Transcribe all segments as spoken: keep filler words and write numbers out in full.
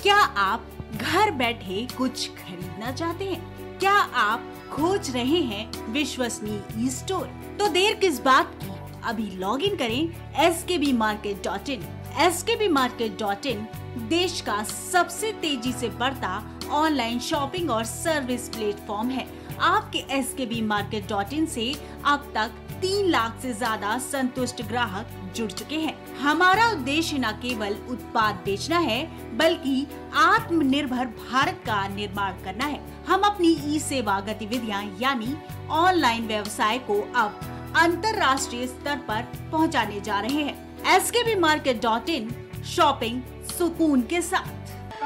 क्या आप घर बैठे कुछ खरीदना चाहते हैं? क्या आप खोज रहे हैं विश्वसनीय ई स्टोर? तो देर किस बात की, अभी लॉग इन करें S K B market dot in. S K B market dot in देश का सबसे तेजी से बढ़ता ऑनलाइन शॉपिंग और सर्विस प्लेटफॉर्म है। आपके S K B market dot इन से अब तक तीन लाख से ज्यादा संतुष्ट ग्राहक जुड़ चुके हैं। हमारा उद्देश्य न केवल उत्पाद बेचना है, बल्कि आत्मनिर्भर भारत का निर्माण करना है। हम अपनी ई सेवा गतिविधियां यानी ऑनलाइन व्यवसाय को अब अंतर्राष्ट्रीय स्तर पर पहुंचाने जा रहे हैं। S K B market dot in, shopping सुकून के साथ।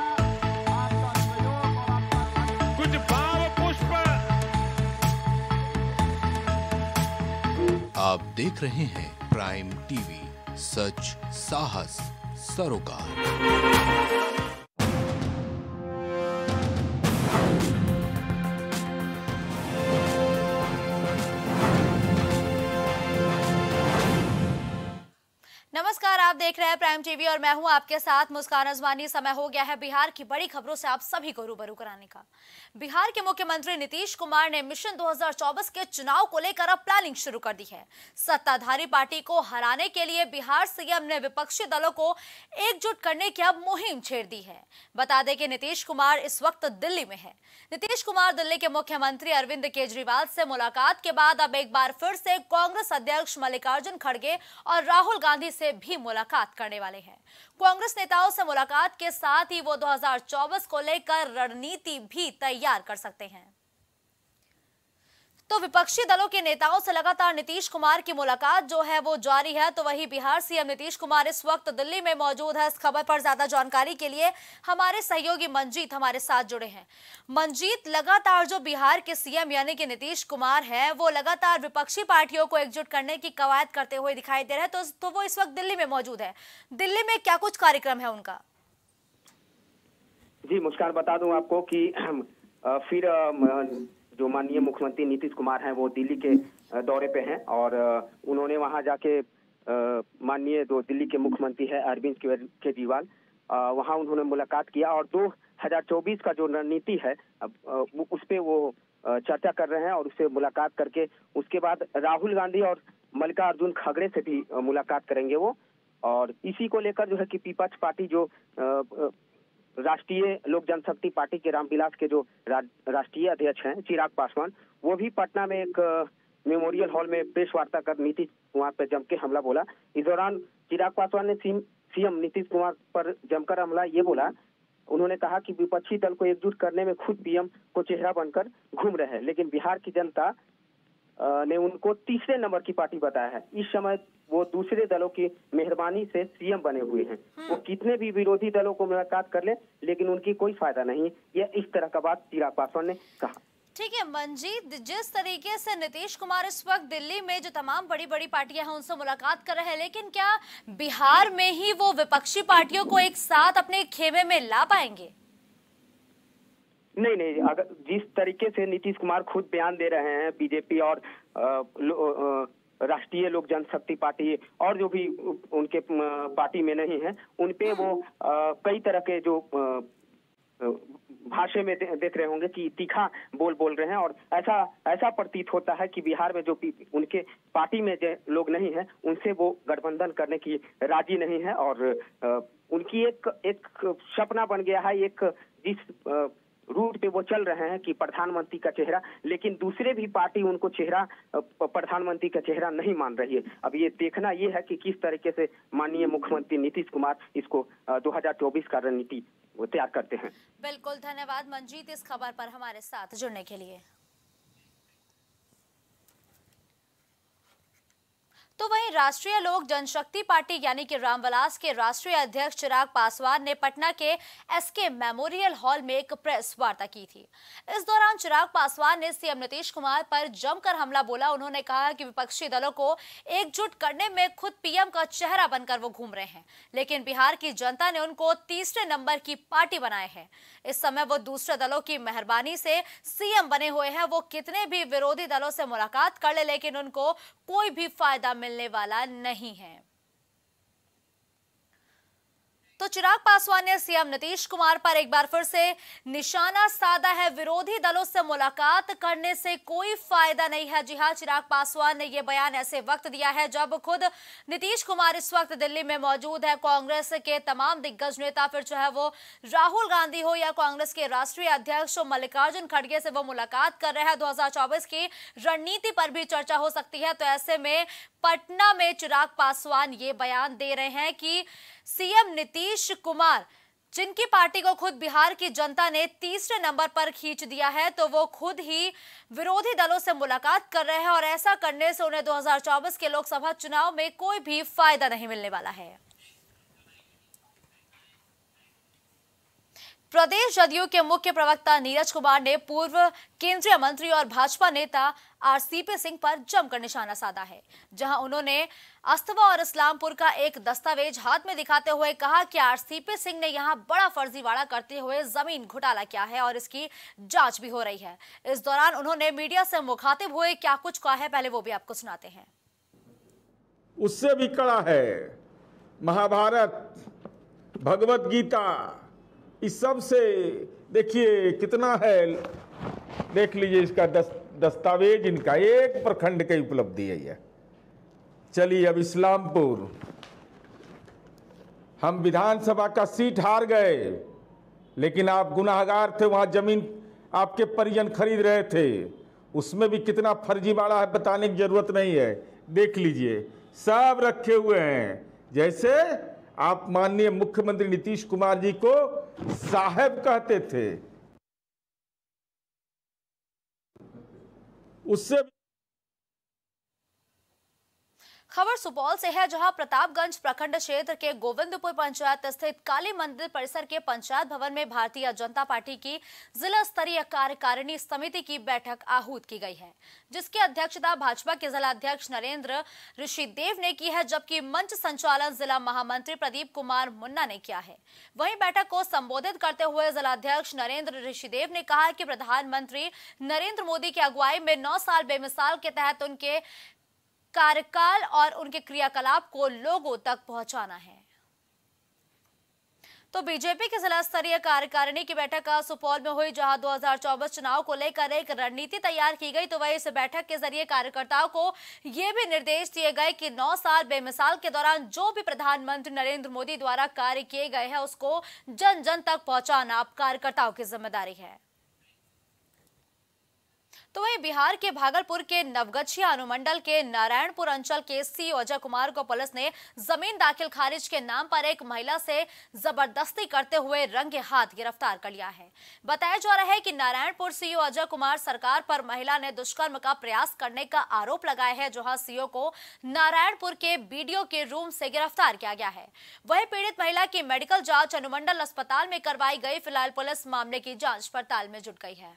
कुछ भाव पुष्प। आप देख रहे हैं प्राइम टीवी, सच साहस सरोकार। नमस्कार, आप देख रहे हैं प्राइम टीवी और मैं हूं आपके साथ मुस्कान अजवानी। समय हो गया है बिहार की बड़ी खबरों से आप सभी को रूबरू कराने का। बिहार के मुख्यमंत्री नीतीश कुमार ने मिशन दो हज़ार चौबीस के चुनाव को लेकर अब प्लानिंग शुरू कर दी है। सत्ताधारी पार्टी को हराने के लिए बिहार सीएम ने विपक्षी दलों को एकजुट करने की अब मुहिम छेड़ दी है। बता दें कि नीतीश कुमार इस वक्त दिल्ली में है। नीतीश कुमार दिल्ली के मुख्यमंत्री अरविंद केजरीवाल से मुलाकात के बाद अब एक बार फिर से कांग्रेस अध्यक्ष मल्लिकार्जुन खड़गे और राहुल गांधी से भी मुलाकात करने वाले हैं। कांग्रेस नेताओं से मुलाकात के साथ ही वो दो हज़ार चौबीस को लेकर रणनीति भी तैयार कर सकते हैं। तो विपक्षी दलों के नेताओं से लगातार नीतीश कुमार की मुलाकात जो है वो जारी है। तो वही बिहार सीएम नीतीश कुमार इस वक्त दिल्ली में मौजूद है। इस खबर पर ज्यादा जानकारी के लिए हमारे सहयोगी मंजीत हमारे साथ जुड़े हैं। मंजीत, लगातार जो बिहार के सीएम यानी कि नीतीश कुमार है वो लगातार विपक्षी पार्टियों को एकजुट करने की कवायद करते हुए दिखाई दे रहे हैं। तो, तो वो इस वक्त दिल्ली में मौजूद है। दिल्ली में क्या कुछ कार्यक्रम है उनका? जी मुस्कान, बता दूं आपको कि फिर जो माननीय मुख्यमंत्री नीतीश कुमार हैं वो दिल्ली के दौरे पे हैं और उन्होंने वहां जाके माननीय जो दिल्ली के मुख्यमंत्री है अरविंद केजरीवाल, वहां उन्होंने मुलाकात किया और दो हज़ार चौबीस का जो रणनीति है उस पे वो चर्चा कर रहे हैं और उससे मुलाकात करके उसके बाद राहुल गांधी और मल्लिकार्जुन खड़गे से भी मुलाकात करेंगे वो। और इसी को लेकर जो है कि विपक्ष पार्टी जो राष्ट्रीय लोक जनशक्ति पार्टी के रामविलास के जो रा, राष्ट्रीय अध्यक्ष हैं चिराग पासवान, वो भी पटना में एक मेमोरियल हॉल में प्रेस वार्ता कर नीतीश कुमार पर जम के हमला बोला। इस दौरान चिराग पासवान ने सीएम नीतीश कुमार पर जमकर हमला ये बोला, उन्होंने कहा कि विपक्षी दल को एकजुट करने में खुद पीएम को चेहरा बनकर घूम रहे हैं, लेकिन बिहार की जनता ने उनको तीसरे नंबर की पार्टी बताया है। इस समय वो दूसरे दलों की मेहरबानी से सीएम बने हुए हैं। वो कितने भी विरोधी दलों को मुलाकात कर ले लेकिन उनकी कोई फायदा नहीं। यह इस तरह का बात चिराग पासवान ने कहा। ठीक है मंजीत, जिस तरीके से नीतीश कुमार इस वक्त दिल्ली में जो तमाम बड़ी बड़ी पार्टियां हैं उनसे मुलाकात कर रहे हैं, लेकिन क्या बिहार में ही वो विपक्षी पार्टियों को एक साथ अपने खेमे में ला पाएंगे? नहीं नहीं, अगर जिस तरीके से नीतीश कुमार खुद बयान दे रहे हैं, बीजेपी और राष्ट्रीय लोक जनशक्ति पार्टी और जो भी उनके पार्टी में नहीं है उन पे वो आ, कई तरह के जो भाषा में दे, देख रहे होंगे कि तीखा बोल बोल रहे हैं और ऐसा ऐसा प्रतीत होता है कि बिहार में जो उनके पार्टी में जो लोग नहीं है उनसे वो गठबंधन करने की राजी नहीं है और आ, उनकी एक एक सपना बन गया है, एक जिस आ, रूट पे वो चल रहे हैं कि प्रधानमंत्री का चेहरा, लेकिन दूसरे भी पार्टी उनको चेहरा प्रधानमंत्री का चेहरा नहीं मान रही है। अब ये देखना ये है कि किस तरीके से माननीय मुख्यमंत्री नीतीश कुमार इसको दो हज़ार चौबीस का रणनीति तैयार करते हैं। बिल्कुल, धन्यवाद मंजीत इस खबर पर हमारे साथ जुड़ने के लिए। तो वहीं राष्ट्रीय लोक जनशक्ति पार्टी यानी कि रामविलास के राष्ट्रीय अध्यक्ष चिराग पासवान ने पटना के एसके मेमोरियल हॉल में एक प्रेस वार्ता की थी। इस दौरान चिराग पासवान ने सीएम नीतीश कुमार पर जमकर हमला बोला। उन्होंने कहा कि विपक्षी दलों को एकजुट करने में खुद पीएम का चेहरा बनकर वो घूम रहे हैं, लेकिन बिहार की जनता ने उनको तीसरे नंबर की पार्टी बनाए है। इस समय वो दूसरे दलों की मेहरबानी से सीएम बने हुए हैं। वो कितने भी विरोधी दलों से मुलाकात कर ले, लेकिन उनको कोई भी फायदा मिलने वाला नहीं है। तो चिराग पासवान ने सीएम नीतीश कुमार पर एक बार फिर से निशाना साधा है। विरोधी दलों से मुलाकात करने से कोई फायदा नहीं है। जी हां, चिराग पासवान ने यह बयान ऐसे वक्त दिया है जब खुद नीतीश कुमार इस वक्त दिल्ली में मौजूद है। कांग्रेस के तमाम दिग्गज नेता, फिर चाहे वो राहुल गांधी हो या कांग्रेस के राष्ट्रीय अध्यक्ष मल्लिकार्जुन खड़गे से वो मुलाकात कर रहे हैं। दो हजार चौबीस की रणनीति पर भी चर्चा हो सकती है। तो ऐसे में पटना में चिराग पासवान ये बयान दे रहे हैं कि सीएम नीतीश कुमार, जिनकी पार्टी को खुद बिहार की जनता ने तीसरे नंबर पर खींच दिया है, तो वो खुद ही विरोधी दलों से मुलाकात कर रहे हैं और ऐसा करने से उन्हें दो हजार चौबीस के लोकसभा चुनाव में कोई भी फायदा नहीं मिलने वाला है। प्रदेश जदयू के मुख्य प्रवक्ता नीरज कुमार ने पूर्व केंद्रीय मंत्री और भाजपा नेता आरसीपी सिंह पर जमकर निशाना साधा है, जहां उन्होंने अस्थवा और इस्लामपुर का एक दस्तावेज हाथ में दिखाते हुए कहा कि आरसीपी सिंह ने यहां बड़ा फर्जीवाड़ा करते हुए जमीन घोटाला किया है और इसकी जांच भी हो रही है। इस दौरान उन्होंने मीडिया से मुखातिब हुए क्या कुछ कहा है, पहले वो भी आपको सुनाते हैं। उससे भी कड़ा है महाभारत, भगवत गीता, इस सब से देखिए कितना है। देख लीजिए इसका दस, दस्तावेज इनका एक प्रखंड की उपलब्धि है यह। चलिए अब इस्लामपुर, हम विधानसभा का सीट हार गए, लेकिन आप गुनाहगार थे, वहां जमीन आपके परिजन खरीद रहे थे, उसमें भी कितना फर्जीवाड़ा है बताने की जरूरत नहीं है। देख लीजिए सब रखे हुए हैं। जैसे आप माननीय मुख्यमंत्री नीतीश कुमार जी को साहब कहते थे, उससे खबर सुपौल से है, जहां प्रतापगंज प्रखंड क्षेत्र के गोविंदपुर पंचायत स्थित काली मंदिर परिसर के पंचायत भवन में भारतीय जनता पार्टी की जिला स्तरीय कार्यकारिणी समिति की बैठक आहूत की गई है, जिसकी अध्यक्षता भाजपा के जिला अध्यक्ष नरेंद्र ऋषिदेव ने की है, जबकि मंच संचालन जिला महामंत्री प्रदीप कुमार मुन्ना ने किया है। वहीं बैठक को संबोधित करते हुए जिला अध्यक्ष नरेंद्र ऋषिदेव ने कहा कि प्रधानमंत्री नरेंद्र मोदी की अगुवाई में नौ साल बेमिसाल के तहत उनके कार्यकाल और उनके क्रियाकलाप को लोगों तक पहुंचाना है। तो बीजेपी की जिला स्तरीय कार्यकारिणी की बैठक सुपौल में हुई, जहां दो हजार चौबीस चुनाव को लेकर एक रणनीति तैयार की गई। तो वही इस बैठक के जरिए कार्यकर्ताओं को यह भी निर्देश दिए गए कि नौ साल बेमिसाल के दौरान जो भी प्रधानमंत्री नरेंद्र मोदी द्वारा कार्य किए गए हैं उसको जन जन तक पहुंचाना अब कार्यकर्ताओं की जिम्मेदारी है। तो वहीं बिहार के भागलपुर के नवगछिया अनुमंडल के नारायणपुर अंचल के सीओ अजय कुमार को पुलिस ने जमीन दाखिल खारिज के नाम पर एक महिला से जबरदस्ती करते हुए रंगे हाथ गिरफ्तार कर लिया है। बताया जा रहा है कि नारायणपुर सीओ अजय कुमार सरकार पर महिला ने दुष्कर्म का प्रयास करने का आरोप लगाया है, जहां सीओ को नारायणपुर के बीडीओ के रूम से गिरफ्तार किया गया है। वहीं पीड़ित महिला की मेडिकल जांच अनुमंडल अस्पताल में करवाई गई। फिलहाल पुलिस मामले की जांच पड़ताल में जुट गई है।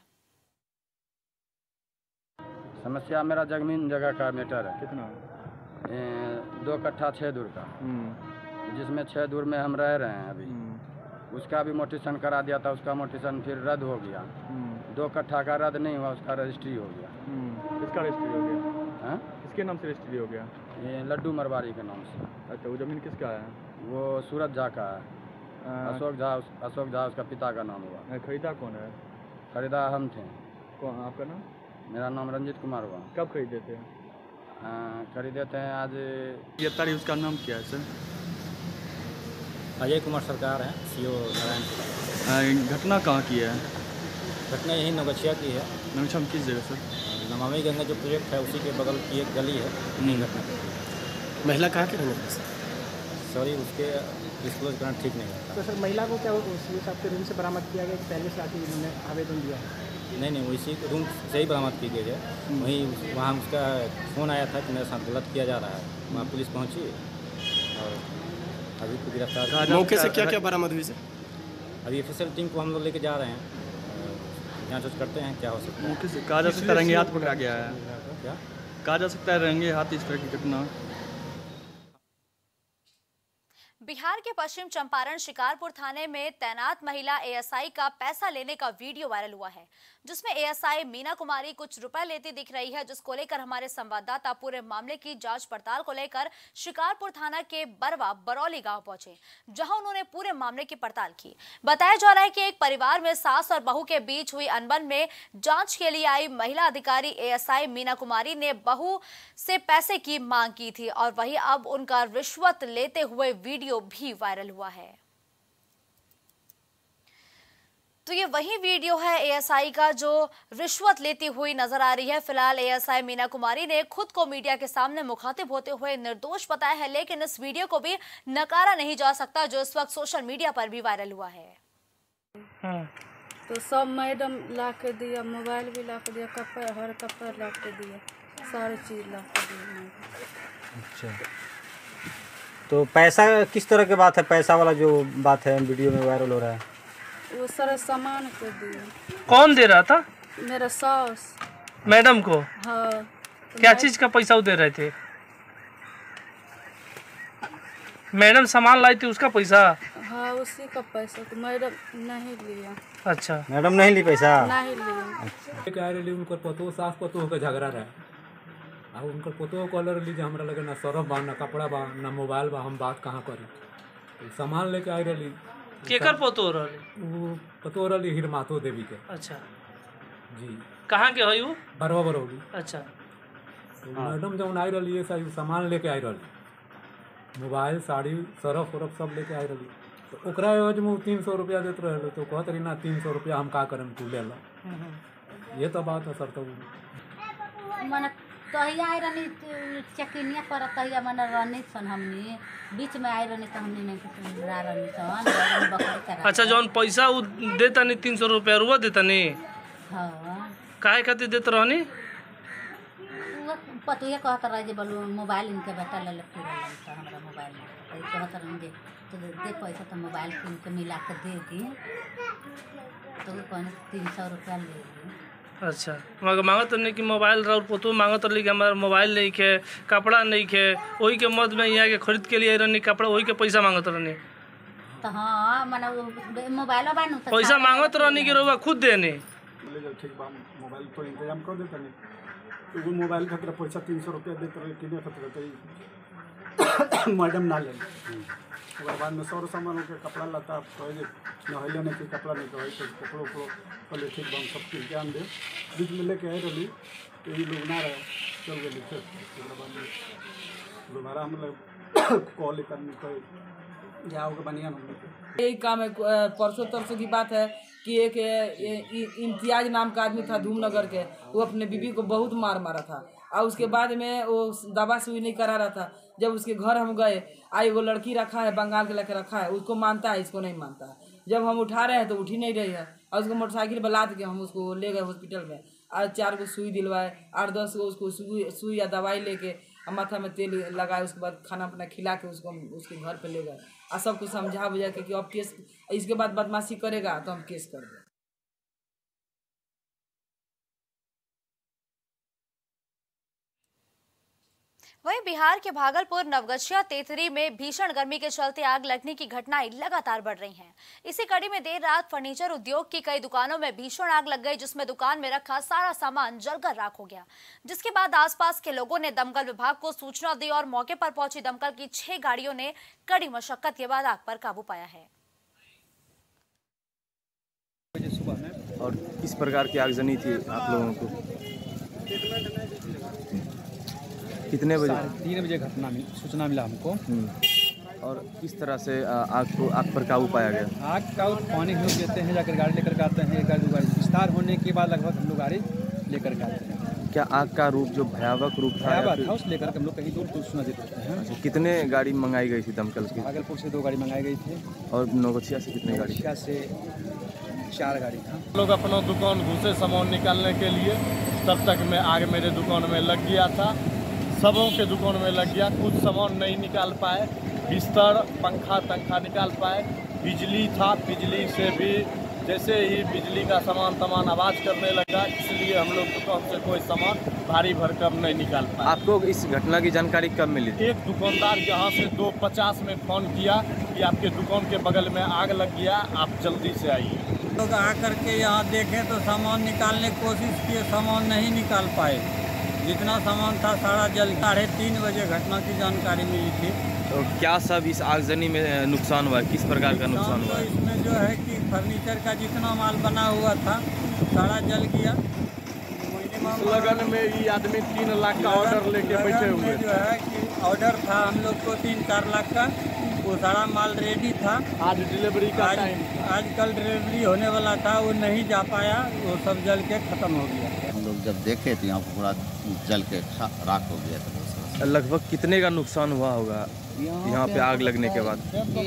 समस्या मेरा जमीन जगह का मैटर है। कितना? ए, दो कट्ठा छः दूर का, जिसमें छः दूर में हम रह रहे हैं अभी। उसका भी मोटिशन करा दिया था, उसका मोटिशन फिर रद्द हो गया। दो कट्ठा का रद्द नहीं हुआ, उसका रजिस्ट्री हो गया। किसका रजिस्ट्री हो गया? हाँ, किसके नाम से रजिस्ट्री हो गया? ये लड्डू मरवारी के नाम से। अच्छा, वो जमीन किसका है? वो सूरज झा का है। अशोक झा, अशोक झा उसका पिता का नाम हुआ। खरीदा कौन है? खरीदा हम थे। कौन? आपका नाम? मेरा नाम रंजीत कुमार हुआ। कब खरीदे थे? खरीदे थे आज। ये तारीख, उसका नाम क्या है सर? अजय कुमार सरकार है, सीओ नारायणपुर। घटना कहाँ की है? घटना यही नवगछिया की है। नवगछिया में किस जगह सर? नमामि गंगा जो प्रोजेक्ट है उसी के बगल की एक गली है। नहीं घटना। महिला कहाँ की रहने वाली? सॉरी, उसके डिस्क्लोज करना ठीक नहीं है। तो सर महिला को क्या उस आपके रूम से बरामद किया गया कि पहले से आके उन्होंने आवेदन दिया है? नहीं नहीं, वैसी रूम से ही बरामद की गई है। वहीं वहाँ उसका फ़ोन आया था कि मेरे साथ गलत किया जा रहा है। वहाँ पुलिस पहुँची और अभी को गिरफ्तार। मौके से क्या क्या बरामद हुई सर? अभी ऑफिशियल टीम को हम लोग लेके जा रहे हैं, जाँच वाँच करते हैं क्या हो सकता है। मौके से कहा जा सकता है रंगे हाथ पकड़ा गया है? क्या कहा जा सकता है रंगे हाथ इस तरह की घटना? बिहार के पश्चिम चंपारण शिकारपुर थाने में तैनात महिला एएसआई का पैसा लेने का वीडियो वायरल हुआ है, जिसमें एएसआई मीना कुमारी कुछ रुपए लेती दिख रही है, जिसको लेकर हमारे संवाददाता पूरे मामले की जांच पड़ताल को लेकर शिकारपुर थाना के बरवा बरौली गांव पहुंचे, जहां उन्होंने पूरे मामले की पड़ताल की। बताया जा रहा है कि एक परिवार में सास और बहू के बीच हुई अनबन में जांच के लिए आई महिला अधिकारी एएसआई मीना कुमारी ने बहू से पैसे की मांग की थी और वही अब उनका रिश्वत लेते हुए वीडियो भी वायरल हुआ है। तो ये वही वीडियो है एएसआई का जो रिश्वत लेती हुई नजर आ रही है। फिलहाल एएसआई मीना कुमारी ने खुद को मीडिया के सामने मुखातिब होते हुए निर्दोष बताया है, लेकिन इस वीडियो को भी नकारा नहीं जा सकता जो इस वक्त सोशल मीडिया पर भी वायरल हुआ है। हाँ। तो सब मैडम ला के दिया, मोबाइल भी ला के दिया, कपड़ा हर कपड़ा ला के दिया, सारी चीज ला के दिया। अच्छा, तो पैसा किस तरह की बात है? पैसा वाला जो बात है वीडियो में वायरल हो रहा है, वो सारे सामान के दिए। कौन दे रहा था? मेरा सास। मैडम को? हाँ। तो क्या चीज का पैसा वो दे रहे थे? मैडम सामान लाई थी उसका पैसा? हाँ, उसी का पैसा। तो मैडम नहीं लिया। अच्छा, मैडम नहीं ली पैसा? नहीं लिया। क्या रही उनकर पतो सास पतो के झगड़ा रहे, अब उनकर पतो कॉलर ली जो हमरा लगे ना सरफ बा ना कपड़ा बा ना मोबाइल बा, हम बात कहाँ करी? तो सामान लेके आई रही। केकर पतो रही? वो पतो रही हिरमातो देवी के। अच्छा जी। कहाँ के है वो? बरवा बरौली। अच्छा। तो मैडम जब आई रही है सारी सामान लेके आई रही, मोबाइल साड़ी सरफ उरफ सब लेके आई रही। तो ओकरा एवज में तीन सौ रुपया देते रहे, तो कहत रही ना तीन सौ रुपया हम का करें, तू ले ला। ये तो बात है सर। तो मन तहिया आई रहनी चकिनिया पर, तहिया मन रहनी सन हमनी बीच में आई रहनी, तो हमनी नहीं रहनी सन बकरी। अच्छा, जौन पैसा वो देता नहीं तीन सौ रुपया रुआ देता नहीं? हाँ। काहे खातिर देते रहनी? पतुए कहता रहे जे बोलू मोबाइल इनके बेटा ले ले फिर हमारा मोबाइल कहता रहे दे, तो दे पैसा तो मोबाइल किन के मिला के दे दी, तो कहने तीन सौ रुपया ले ली। अच्छा, मगर मांगत नहीं कि मोबाइल रहा पोतो मांगत रही कि हमारा मोबाइल नहीं खे, कपड़ा नहीं खे, वही के मद में यहाँ के खरीद के लिए रहनी कपड़ा, वही के पैसा मांगत रहनी। तो हाँ माना मोबाइल पैसा मांगत रहनी कि रहुआ खुद देने? ठीक बा, मोबाइल तो इंतजाम कर देता नहीं, तो मोबाइल खातिर पैसा तीन सौ रुपया देते रहे, किने खातिर मैडम ना ले। ओकर बाद में सौ सामान के कपड़ा लता कहे नहले नहीं कि कपड़ा नहीं कहे, तो कपड़ों को पहले ठीक बा हम सब किन के आन दे। बीच में लेके आए रही, तो ये लोग ना रहे चल गए लिखे। ओकर बाद में दोबारा हम लोग कॉल करने को जाओगे बनिया हम। यही काम है। परसों तरसों की बात है कि एक इम्तियाज नाम का आदमी था धूमनगर के, वो अपने बीबी को बहुत मार मारा था और उसके बाद में वो दवा सुई नहीं करा रहा था। जब उसके घर हम गए, आई वो लड़की रखा है बंगाल के लेकर रखा है, उसको मानता है इसको नहीं मानता है। जब हम उठा रहे हैं तो उठ ही नहीं रही है और उसको मोटरसाइकिल पर लाद के हम उसको ले गए हॉस्पिटल में। आज चार को सुई दिलवाए, आठ दस को उसको सुई सुई या दवाई लेके माथा में तेल लगाए, उसके बाद खाना अपना खिला के उसको उसके घर पे ले गए और सबको समझा बुझा के कि अब केस इसके बाद बदमाशी करेगा तो हम केस कर दें। वहीं बिहार के भागलपुर नवगछिया तेतरी में भीषण गर्मी के चलते आग लगने की घटनाएं लगातार बढ़ रही हैं। इसी कड़ी में देर रात फर्नीचर उद्योग की कई दुकानों में भीषण आग लग गई, जिसमें दुकान में रखा सारा सामान जलकर राख हो गया, जिसके बाद आसपास के लोगों ने दमकल विभाग को सूचना दी और मौके पर पहुंची दमकल की छह गाड़ियों ने कड़ी मशक्कत के बाद आग पर काबू पाया है। और किस प्रकार की आगजनी थी आप लोगों को? कितने बजे? तीन बजे घटना मिल सूचना मिला हमको। और किस तरह से आग को आग पर काबू पाया गया? आग का पानी हम लोग देते हैं, जाकर गाड़ी लेकर के आते हैं, एक गाड़ी दो गाड़ी विस्तार होने के बाद लगभग हम लोग गाड़ी लेकर के आते हैं। क्या आग का रूप जो भयावह रूप था भयावह था, उस लेकर के हम लोग कहीं दूर दूर सूचना देते हैं। अच्छा, कितने गाड़ी मंगाई गई थी दमकल की? भागलपुर से दो गाड़ी मंगाई गई थी और नवगछिया से कितने गाड़ी? नवगछिया से चार गाड़ी था। लोग अपना दुकान घुसे सामान निकालने के लिए, तब तक में आग मेरे दुकान में लग गया था, सबों के दुकान में लग गया। कुछ सामान नहीं निकाल पाए, बिस्तर पंखा तंखा निकाल पाए, बिजली था, बिजली से भी जैसे ही बिजली का सामान तमान आवाज़ करने लगा, इसलिए हम लोग दुकान से कोई सामान भारी भरकम नहीं निकाल पाए। आपको इस घटना की जानकारी कब मिली? एक दुकानदार यहाँ से दो पचास में फ़ोन किया कि आपके दुकान के बगल में आग लग गया, आप जल्दी से आइए। लोग आकर के यहाँ देखे तो सामान निकालने की कोशिश किए, सामान नहीं निकाल पाए। जितना सामान था सारा जल। साढ़े तीन बजे घटना की जानकारी मिली थी। तो क्या सब इस आगजनी में नुकसान हुआ, किस प्रकार का नुकसान हुआ? इसमें जो है कि फर्नीचर का जितना माल बना हुआ था सारा जल गया। लगन में ये आदमी तीन लाख का ऑर्डर लेके बैठे हुए जो है कि ऑर्डर था हम लोग को तीन चार लाख का, वो सारा माल रेडी था। आज डिलीवरी का टाइम, आज कल डिलीवरी होने वाला था, वो नहीं जा पाया, वो सब जल के ख़त्म हो गया। हम लोग जब देखे तो यहाँ पूरा जल के राख हो गया था। लगभग कितने का नुकसान हुआ होगा यहाँ पे आग लगने के बाद?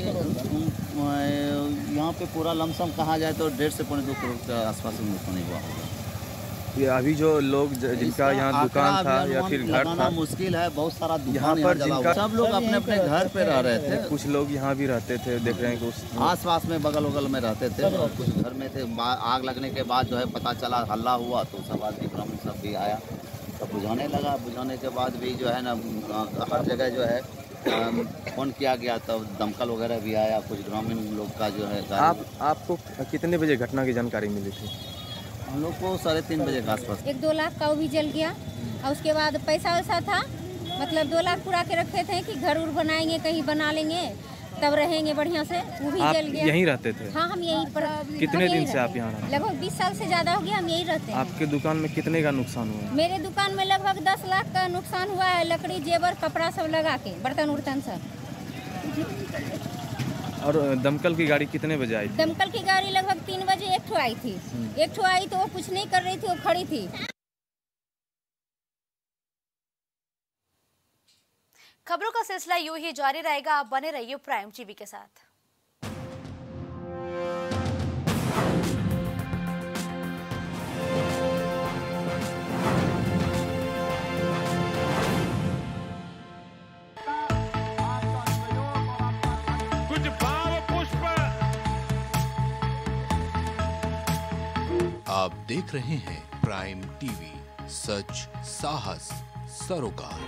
यहाँ पे पूरा लमसम कहा जाए तो डेढ़ से पौने दो करोड़ के आसपास नुकसान हुआ होगा। ये अभी जो लोग जिनका यहाँ दुकान था या फिर घर था, मुश्किल है। बहुत सारा यहाँ पर जिनका सब लोग अपने अपने घर पे रह रहे थे। कुछ लोग यहाँ भी रहते थे, देख रहे हैं कि उस आस पास में बगल वगल में रहते थे और कुछ घर में थे। आग लगने के बाद जो है पता चला, हल्ला हुआ तो सब आदमी ग्रामीण सब भी आया, सब बुझाने लगा। बुझाने के बाद भी जो है ना हर जगह जो है फोन किया गया, तब दमकल वगैरह भी आया। कुछ ग्रामीण लोग का जो है। आप आपको कितने बजे घटना की जानकारी मिली थी? हम लोग को साढ़े तीन बजे के आसपास। एक दो लाख का वो भी जल गया और उसके बाद पैसा वैसा था, मतलब दो लाख पूरा के रखे थे कि घर उर बनाएंगे, कहीं बना लेंगे, तब रहेंगे बढ़िया से, वो भी जल गया। यहीं रहते थे? हाँ, हम यहीं पर। कितने दिन से आप यहाँ रहते? लगभग बीस साल से ज़्यादा हो गया हम यहीं रहते हैं। आपके दुकान में कितने का नुकसान हुआ? मेरे दुकान में लगभग दस लाख का नुकसान हुआ है, लकड़ी जेवर कपड़ा सब लगा के, बर्तन उर्तन सब। और दमकल की गाड़ी कितने बजे आई थी? दमकल की गाड़ी लगभग तीन बजे एक ठो आई थी। एक ठो आई तो वो कुछ नहीं कर रही थी, वो खड़ी थी। खबरों का सिलसिला यूं ही जारी रहेगा, आप बने रहिए प्राइम टीवी के साथ। कुछ भाव पुष्प। आप देख रहे हैं प्राइम टीवी, सच साहस सरोकार।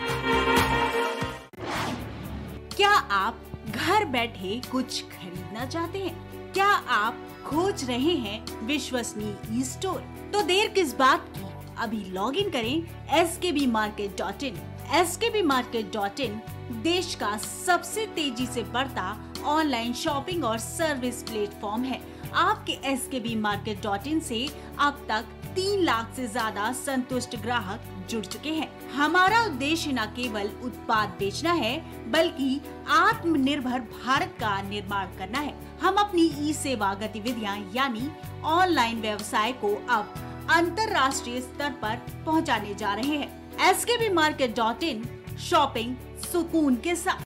क्या आप घर बैठे कुछ खरीदना चाहते हैं? क्या आप खोज रहे हैं विश्वसनीय ई स्टोर? तो देर किस बात की, अभी लॉग इन करें S K B market dot in. S K B market dot in देश का सबसे तेजी से बढ़ता ऑनलाइन शॉपिंग और सर्विस प्लेटफॉर्म है। आपके S K B market dot इन से अब तक तीन लाख से ज्यादा संतुष्ट ग्राहक जुड़ चुके हैं। हमारा उद्देश्य न केवल उत्पाद बेचना है, बल्कि आत्मनिर्भर भारत का निर्माण करना है। हम अपनी ई सेवा गतिविधियां यानी ऑनलाइन व्यवसाय को अब अंतर्राष्ट्रीय स्तर पर पहुंचाने जा रहे हैं। S K B market dot in shopping सुकून के साथ।